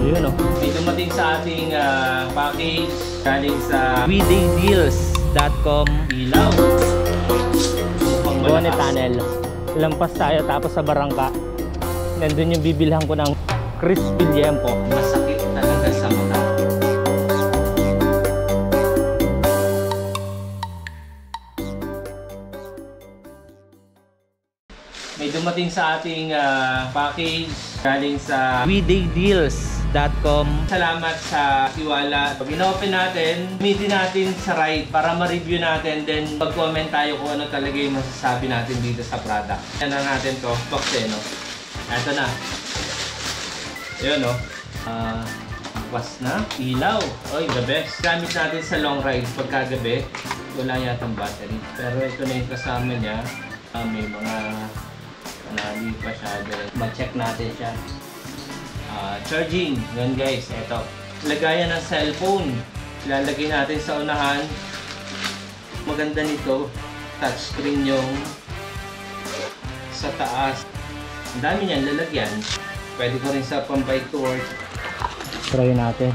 Yun, oh. May dumating sa ating package galing sa WeDayDeals.com ilaw. Bonnet tunnel. Lampas tayo tapos sa Barangka. Nandun yung bibilhan ko ng crispy liempo. Masakit talaga sa mata. May dumating sa ating package galing sa WeDayDeals.com. Salamat sa tiwala. Pag in-open natin, gamitin natin sa ride para ma-review natin. Then mag-comment tayo kung ano talaga yung masasabi natin dito sa product. Yan na natin to. Box eh, no? Ito na. Yun, no? Was na. Ilaw. Oy, the best. Gamit natin sa long ride pagkagabi. Wala yatang battery. Pero ito na yung kasama niya. May mga nali pa siya din. Mag-check natin siya. Charging. Yun guys. Ito. Lagayan ng cellphone. Ilalagay natin sa unahan. Maganda nito. Touchscreen yung sa taas. Ang dami niyan lalagyan. Pwede ko rin sa pang-bike to work. Try natin.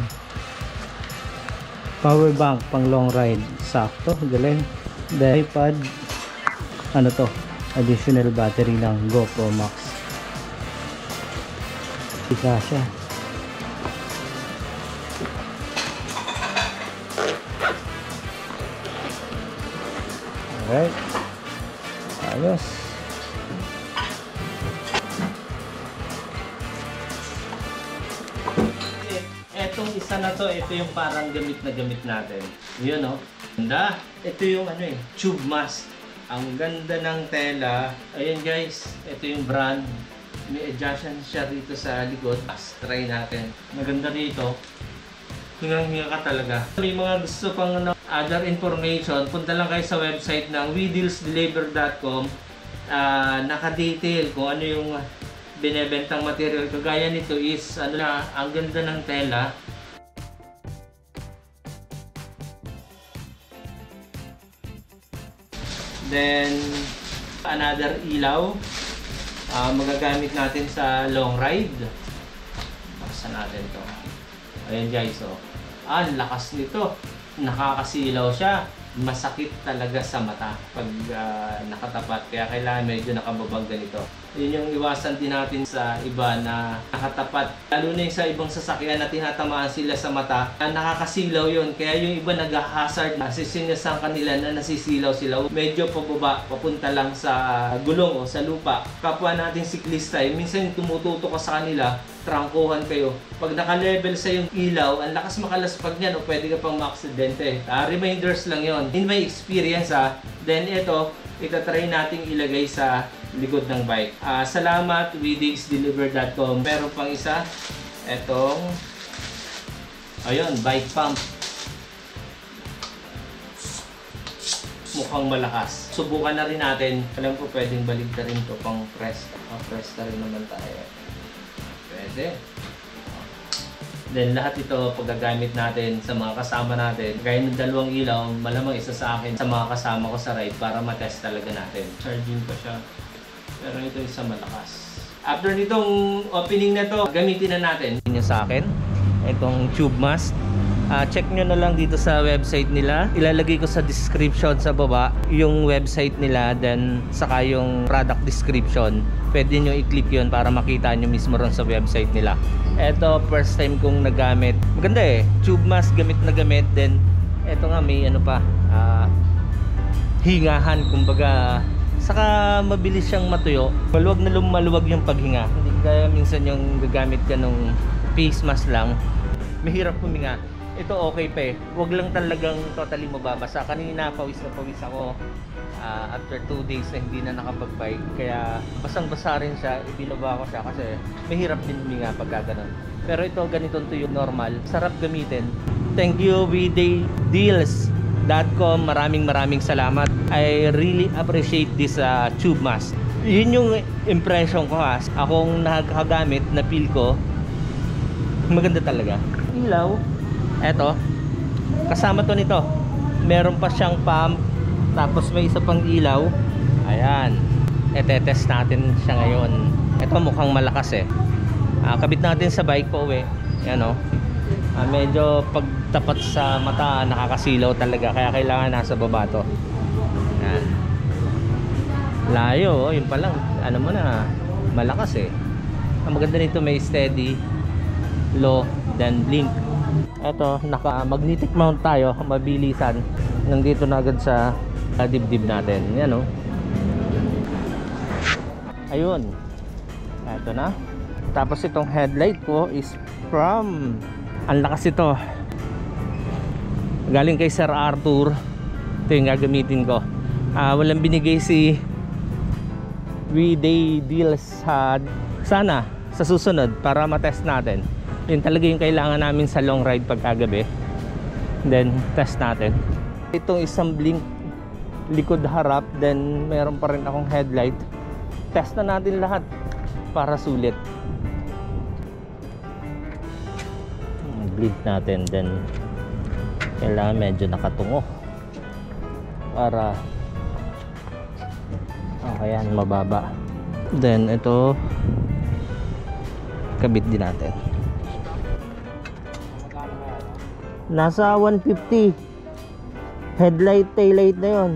Power bank pang long ride. Sakto. Galing. The iPad. Ano to? Additional battery ng GoPro Max. Ika siya. Alright. Ayos. Etong isa na to, ito yung parang gamit na gamit natin. Yun, no? Ganda. Ito yung ano eh, tube mask. Ang ganda ng tela. Ayan guys, ito yung brand. May adjustment siya rito sa likod. Try natin. Maganda rito. Hingang-hinga ka talaga. May mga gusto pang other information, punta lang kayo sa website ng WeDealsDeliver.com. Naka-detail kung ano yung binebentang material. Kagaya nito is, ano na, ang ganda ng tela. Then, another ilaw. Magagamit natin sa long ride. Buksan natin to. Ayan guys, oh. Ang lakas nito. Nakakasilaw siya. Masakit talaga sa mata pag nakatapat. Kaya kailangan medyo nakababag ganito. Yun yung iwasan din natin sa iba na nakatapat. Lalo na yung sa ibang sasakyan na tinatamaan sila sa mata. Nakakasilaw yun. Kaya yung iba nag-hazard na sisinasan kanila na nasisilaw sila. Medyo pababa, papunta lang sa gulong o sa lupa. Kapwa natin siklista, minsan tumututo ka sa kanila, trangkuhan kayo. Pag naka-level sa yung ilaw, ang lakas makalaspag niyan o pwede ka pang ma-aksidente. Reminders lang yon. In my experience then ito, itatry nating ilagay sa likod ng bike. Salamat WeDaysDeliver.com. Meron pang isa, etong ayun, bike pump. Mukhang malakas. Subukan na rin natin. Alam ko pwedeng baligta rin to pang press. Press na rin naman tayo. Pwede. Then lahat ito paggagamit natin sa mga kasama natin. Gaya ng dalawang ilaw, malamang isa sa akin sa mga kasama ko sa ride para matest talaga natin. Charging pa siya. Pero ito isa malakas. After nitong opening na to, gamitin na natin. Yun sa akin, itong tube mask. Check nyo na lang dito sa website nila. Ilalagay ko sa description sa baba yung website nila, then saka yung product description. Pwede nyo i-click yun para makita nyo mismo ron sa website nila. Ito, first time kong nagamit. Maganda eh. Tube mask, gamit na gamit. Then, ito nga may ano pa. Hingahan, kumbaga. Saka mabilis siyang matuyo. Maluwag na lumaluwag yung paghinga. Hindi kaya minsan yung gagamit ka nung face mask lang. Mahirap huminga. Ito okay pa eh. Huwag lang talagang totally mababasa. Kanina pawis na pawis ako. After 2 days na hindi na nakapag-bike. Kaya basang-basa rin siya. Ibinaba ko siya kasi mahirap din huminga pagka ganun. Pero ito ganito to yung normal. Sarap gamitin. Thank you WeDaysDeals.com. Maraming salamat. I really appreciate this tube mask. Yun yung impression ko ha. Akong nakagamit na feel ko. Maganda talaga. Ilaw. Eto. Kasama to nito. Meron pa siyang pump. Tapos may isa pang ilaw. Ayan. Etetest natin siya ngayon. Ito mukhang malakas eh. Kabit natin sa bike po uwi. Yan o. Medyo pagtapat sa mata, nakakasilaw talaga. Kaya kailangan nasa baba to. Yan. Layo, yun pa lang. Ano mo na, malakas eh. Ang maganda nito, may steady, low, then blink. Eto, naka-magnetic mount tayo, mabilisan. Nandito na agad sa dibdib natin. Yan o. Ayun. Eto na. Tapos itong headlight ko is from, ang lakas ito, galing kay Sir Arthur. Ito yung gagamitin ko. Walang binigay si We-Day Deals sana sa susunod para matest natin. Yun talaga yung kailangan namin sa long ride pagkagabi. Then test natin. Itong isang blink likod harap, then meron pa rin akong headlight. Test na natin lahat para sulit. Blink natin, then kailangan medyo nakatungo para ayan, mababa. Then ito kabit din natin. Nasa 150 headlight, taillight na yun.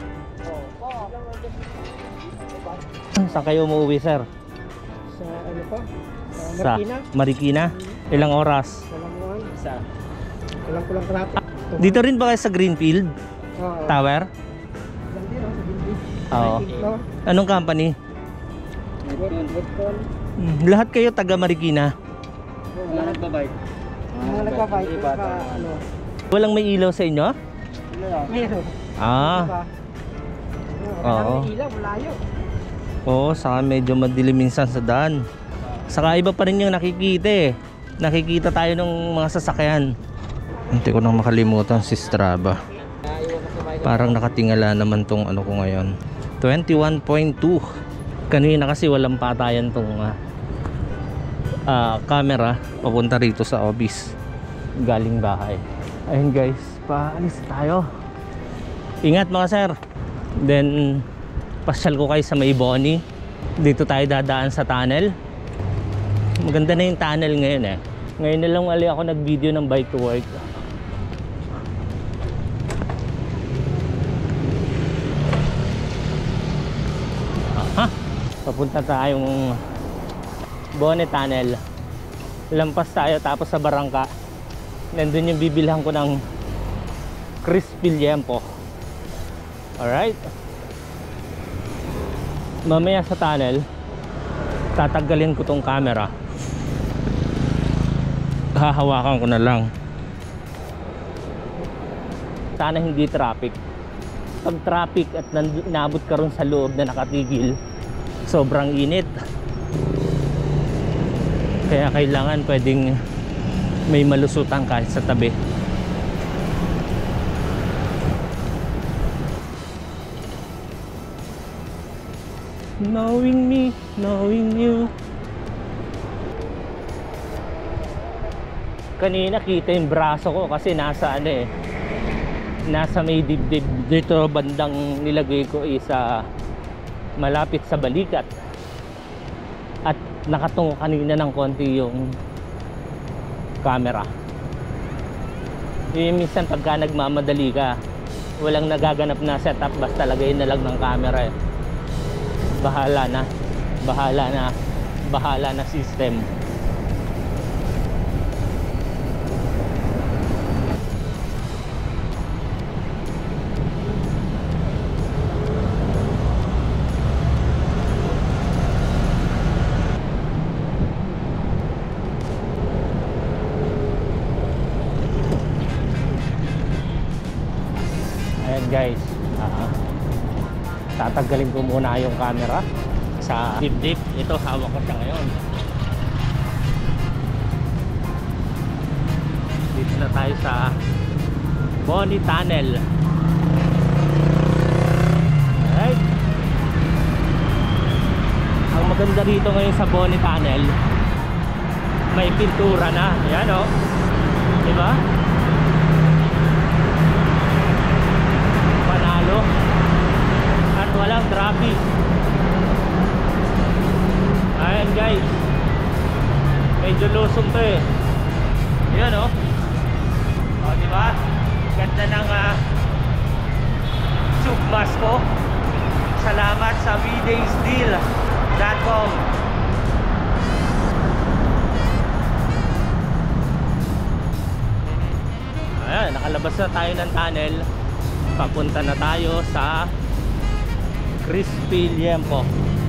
Saan kayo umuwi, sir? Sa ano po? Sa Marikina. Ilang oras? Isa. Kulang kalahati. Dito rin ba kayo sa Greenfield Tower? Oo. Anong company? Lahat kayo taga Marikina? Lahat babike. Mga nagbabike. Ano? Walang may ilaw sa inyo? Meron. Oo. Ilaw, malayo. Oo, saka medyo madilim minsan sa daan. Saka iba pa rin yung nakikita eh. Nakikita tayo ng mga sasakyan. Hindi ko nang makalimutan si Strava. Parang nakatingala naman tong ano ko ngayon. 21.2. Kanina kasi walang patayan tong camera papunta rito sa office galing bahay. Ayun guys, paalis tayo. Ingat mga sir. Then pasyal ko kayo sa May Boni. Dito tayo dadaan sa tunnel. Maganda na yung tunnel ngayon eh. Ngayon na lang ako nag-video ng bike to work. Papunta tayong Boni Tunnel. Lampas tayo tapos sa Barangka. Nandun yung bibilhan ko ng crispy liempo. Alright. Mamaya sa tunnel tatanggalin ko tong camera. Hahawakan ko na lang. Sana hindi traffic. Pag traffic at nabot ka ron sa loob na nakatigil, sobrang init. Kaya kailangan pwedeng may malusutan kahit sa tabi. Knowing me, knowing you. Kanina kita yung braso ko kasi nasa ano eh, nasa may dibdib. Dito bandang nilagay ko isa malapit sa balikat. At nakatungo kanina ng konti yung camera. Yung minsan pagka nagmamadali ka, walang nagaganap na setup, basta lagayin na lang ng camera eh. Bahala na system. Ayan guys, tatanggalin ko muna yung camera sa dibdib. Ito, hawak ko siya ngayon. Dito na tayo sa Boni Tunnel. Alright. Ang maganda rito ngayon sa Boni Tunnel, may pintura na. Ayan o, diba? Panalo. At walang traffic. Ayan guys, medyo lusong to eh. Yun oh. O, diba? Ganda ng Sugmas ko. Salamat sa vdaysdeal.com. Ayan, nakalabas na tayo ng tunnel. Papunta na tayo sa Crispy Liempo.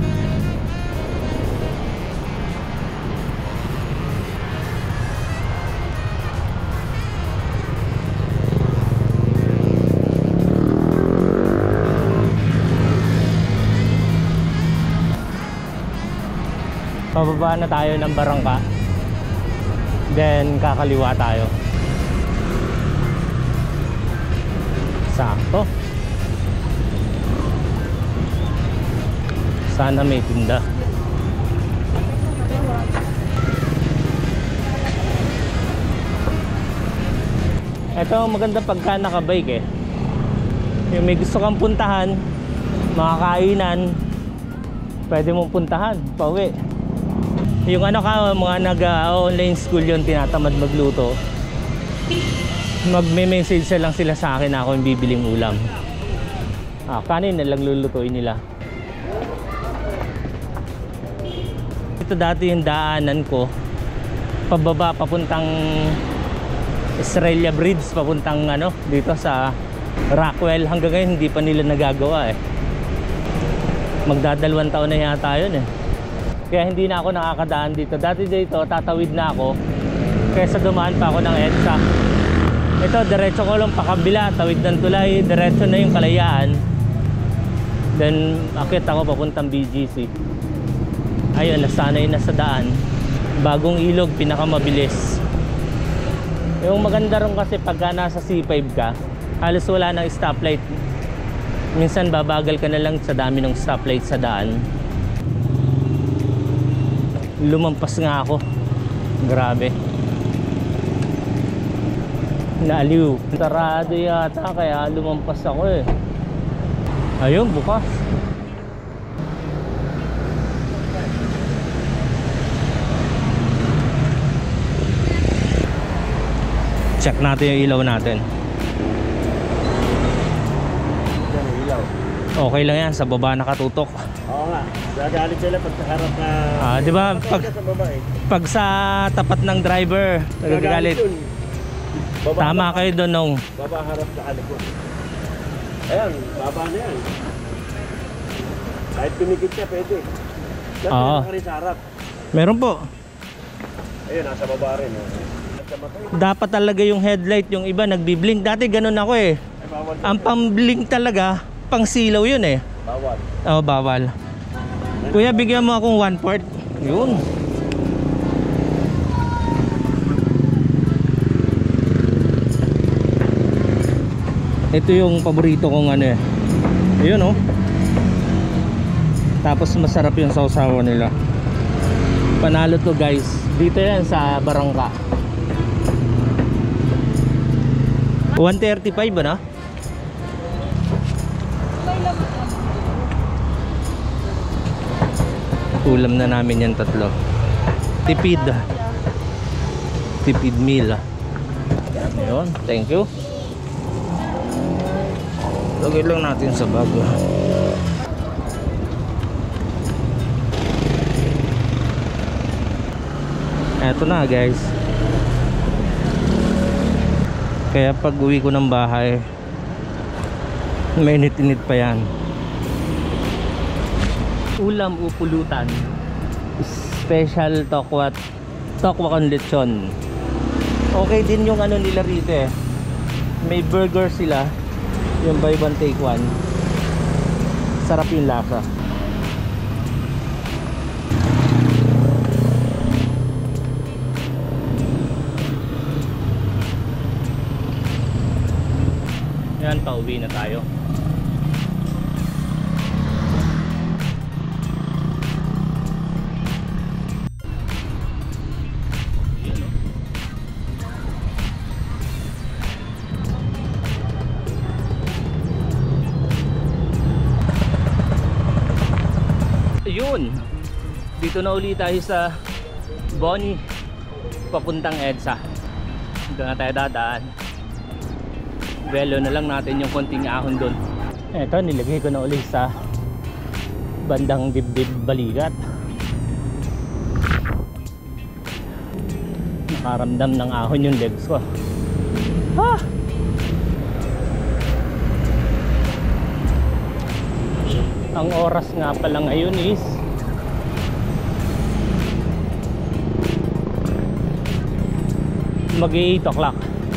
Pababa na tayo ng Barangka. Then kakaliwa tayo. Sakto. Sana may tinda. Ito maganda pagka nakabike eh. Yung may gusto kang puntahan, mga kainan, pwede mong puntahan, pauwi. Yung ano ka, mga nag-online school yun, tinatamad magluto, magme-message lang sila sa akin na ako yung bibiling ulam. Kanin na lang lulutuin nila. Ito dati yung daanan ko, pababa papuntang Estrella Bridge, papuntang ano, dito sa Rockwell. Hanggang ngayon hindi pa nila nagagawa eh. Magdadalawang taon na yata yun eh. Kaya hindi na ako nakakadaan dito. Dati dito, tatawid na ako kaysa dumaan pa ako ng EDSA. Ito, diretso ko lang pakabila, tawid ng tulay, diretso na yung Kalayaan. Then, akit ako papuntang BGC. Ayun, nasanay na sa daan. Bagong ilog, pinakamabilis. Yung maganda rin kasi pagka nasa C5 ka, halos wala nang stoplight. Minsan babagal ka na lang sa dami ng stoplight sa daan. Lumampas nga ako. Grabe. Naaliw. Sarado yata kaya lumampas ako eh. Ayun, bukas. Check natin yung ilaw natin. Okay lang yan, sa baba nakatutok. Oo nga, gagalit sila pag sa harap na... Di ba pag sa tapat ng driver, nagagalit. Tama kayo doon nung. Baba harap sa alikot. Ayan, baba na yan. Kahit tumikit siya, pwede. Oo. Sa harap. Meron po. Ayun, nasa baba rin. Dapat talaga yung headlight, yung iba nagbiblink. Dati ganun ako eh. Ang pang-blink talaga, pang silaw yun eh. Bawal. Oo, bawal. Kuya, bigyan mo akong 1/4. Yun. Ito yung paborito kong ano eh. Ayun oh. Tapos masarap yung sausawan nila. Panalo to guys. Dito yan sa Barangka. 135 ba na? Ulam na namin yan tatlo. Tipid. Tipid meal. Ayun, thank you. Lagay lang natin sa bag. Eto na guys. Kaya pag uwi ko ng bahay, mainit-init pa yan. Ulam o pulutan, special tokwa con lechon. Okay din yung ano nila rito eh. May burger sila, yung buy one take one. Sarap yung lasa. Yan, pauwi na tayo. Yun, dito na ulit tayo sa Bonnie papuntang EDSA. Doon na tayo dadaan. Velo na lang natin yung konting ahon doon. Eto, nilagay ko na ulit sa bandang dibdib balikat. Nakaramdam ng ahon yung legs ko. Ah! Ang oras nga pala ngayon is mag-8 o'clock.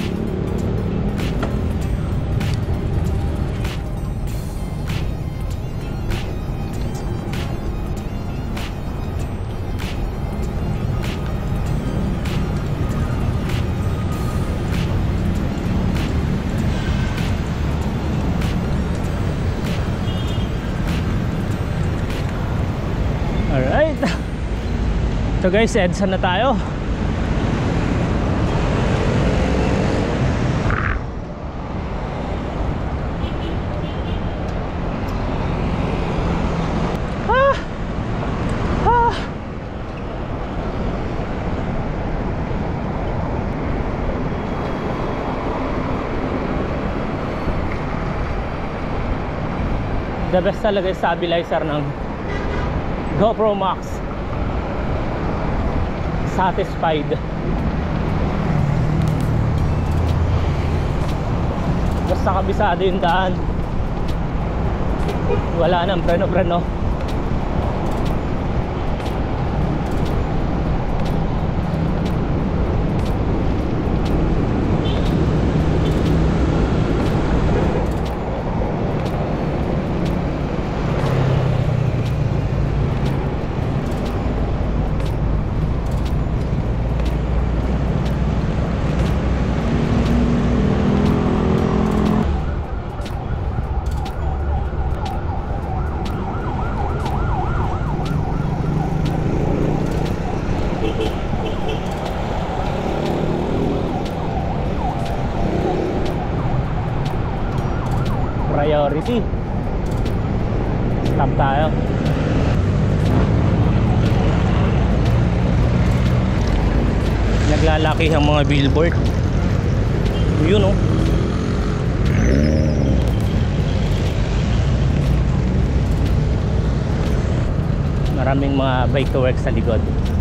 Alright. So guys, EDSA na tayo. The best talaga yung stabilizer ng GoPro Max. Satisfied. Basta kabisado yung daan, wala nang preno-preno. Priority. Stop tayo. Naglalaki ang mga billboard. Yun oh. Maraming mga bike to work sa likod.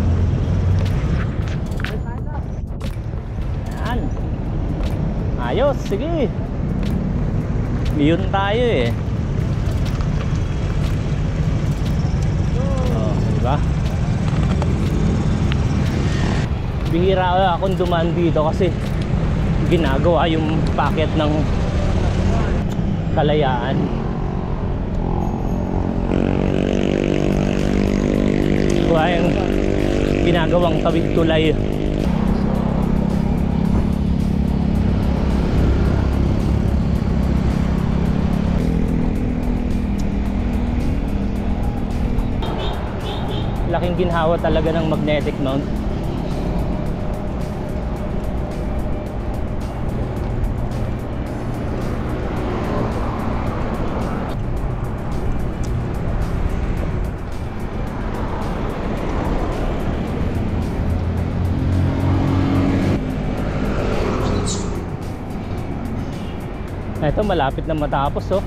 Yan. Ayos, sige. Yun tayo eh. Oh, diba? Bihira akong dumaan dito kasi ginagawa yung packet ng Kalayaan. Kaya yung ginagawang tawid tulay. Laking ginhawa talaga ng magnetic mount. Ito malapit na matapos oh.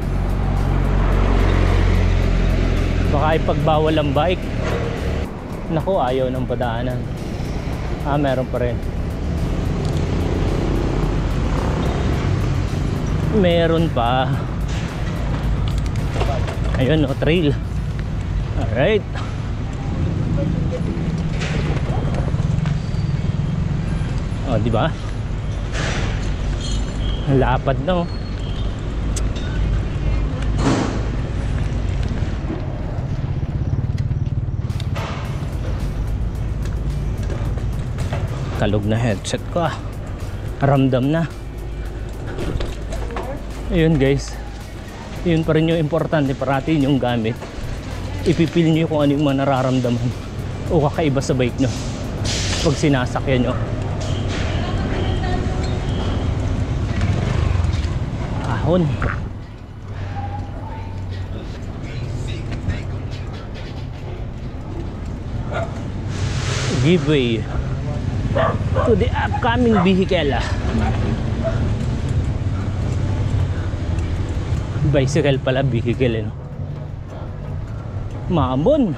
Baka ipagbawal ang bike. Naku, ayaw ng padaanan. Ah, meron pa rin. Meron pa. Ayun oh, trail. Alright. Oh, di ba? Lapad na oh. Kalog na headset ko ah. Ramdam na. Ayun guys, yun pa rin yung importante, parati yung gamit. Ipipil nyo kung ano yung mga nararamdaman o kakaiba sa bike nyo pag sinasakyan nyo. Ahon. Giveaway. to the upcoming vehicle. Bicycle pala, vehicle eh, no? Maambon.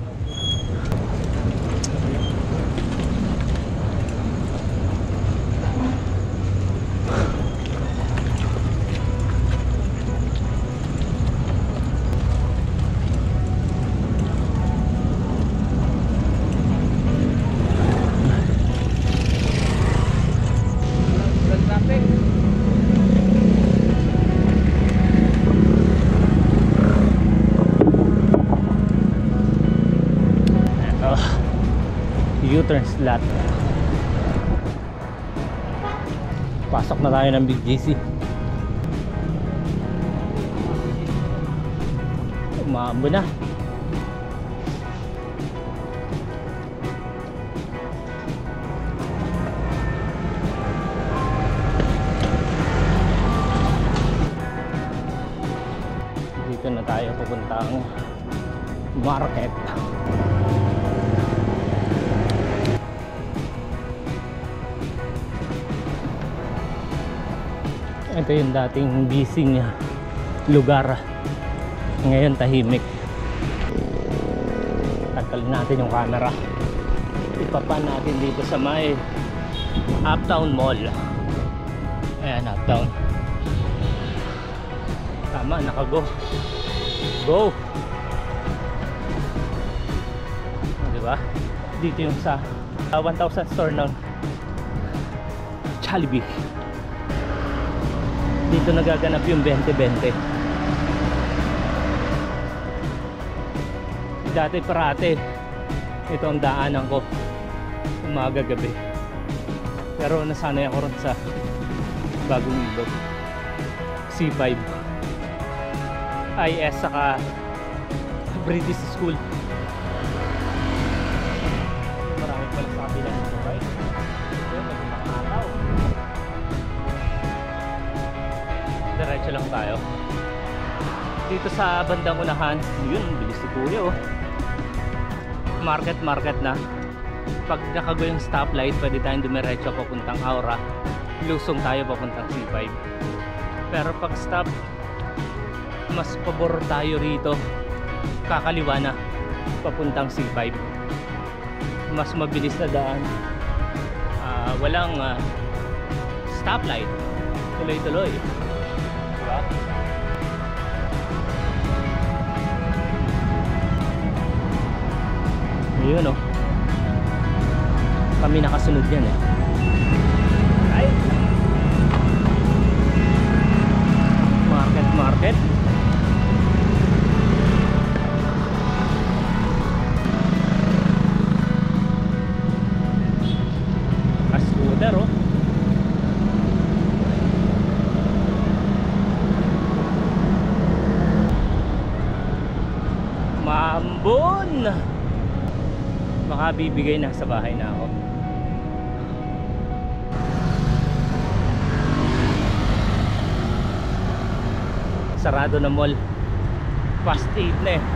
U-turn slot. Pasok na tayo ng Big GC. Umaambo na. Dito na tayo pupuntang market. Ito yung dating busy niya lugar, ngayon tahimik. Tagalin natin yung camera, ipapan natin dito sa may Uptown Mall. Ayan, Uptown. Tama, nakago. Go! Diba? Dito yung sa 1,000 store ng Jollibee. Dito nagaganap yung 20-20. Dati parate ito ang daanan ko umaga gabi, pero nasanay ako ron sa Bagong Ilog, C5, IS saka British School. Marami pala sa kabila nito, right? Diretso lang tayo. Dito sa bandang unahan, yun, bilis ni Kuya oh. Market na. Pag nakago yung stoplight, pwede tayong dumiretso papuntang Aura. Lusong tayo papuntang C5. Pero pag stop, mas pabor tayo rito. Kakaliwa na papuntang C5. Mas mabilis na daan. Walang stoplight. Tuloy-tuloy. Yun oh, kami nakasunod yan eh. Ay, market. Scooter oh. Maambon. Baka bibigay na sa bahay na ako. Sarado na mall. Past 8 na eh.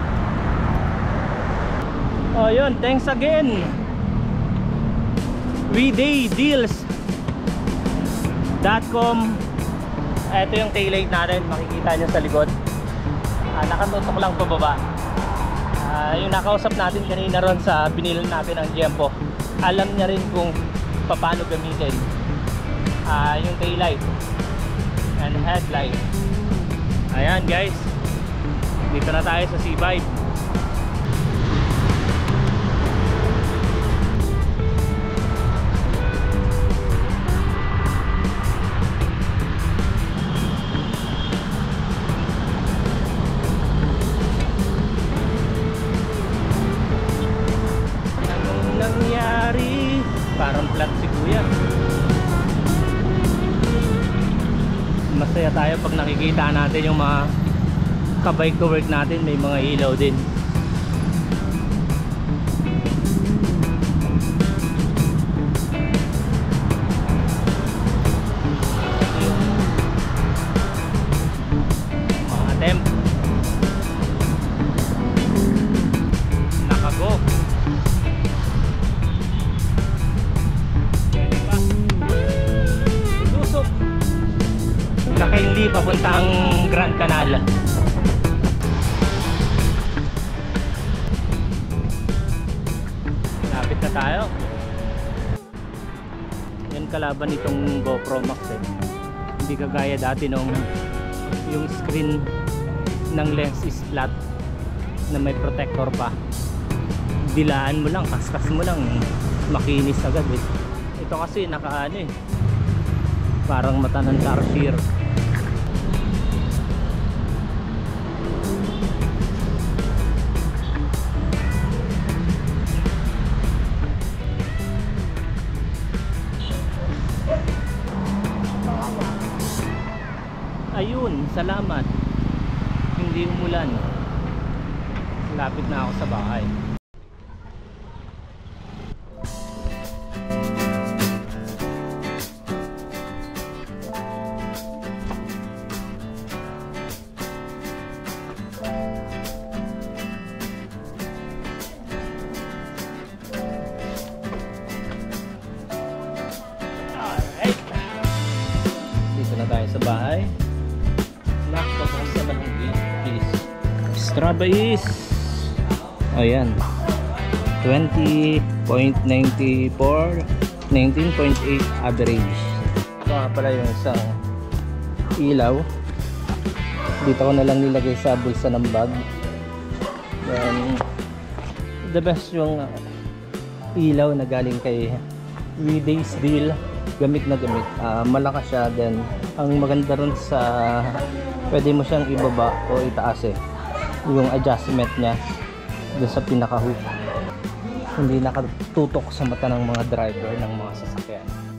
Oh yun, thanks again WeDayDeals.com. Ito yung taillight natin, makikita nyo sa likod. Nakatutok lang pababa. Yung nakausap natin kanina ron sa binilan natin ang Jempo, alam niya rin kung paano gamitin yung taillight and headlight. Ayan guys, dito na tayo sa C5. Parang flat si Kuya. Masaya tayo pag nakikita natin yung mga kabike to work natin, may mga ilaw din. Mga temp nakago. papuntang Grand Canal. Lapit na tayo. Yan kalaban nitong GoPro Max eh. Hindi kagaya dati nung yung screen ng lens is flat na may protector pa. Dilaan mo lang, kaskas mo lang, makinis agad eh. Ito kasi nakaano eh, parang mata ng tarsier. Ayun, salamat. Hindi umulan. Lapit na ako sa bahay. Alright. Dito na tayo sa bahay. Nakapapos naman ang is Strava is ayan 20.94 19.8 average. Ito nga pala yung isang ilaw. Dito ko na lang nilagay sa bulsa ng bag. Then the best yung ilaw na galing kay Weedays Deal. Gamit na gamit, malakas siya. Then ang maganda rin sa pwede mo siyang ibaba o itaas eh, yung adjustment niya dun sa pinaka hook, hindi nakatutok sa mata ng mga driver ng mga sasakyan.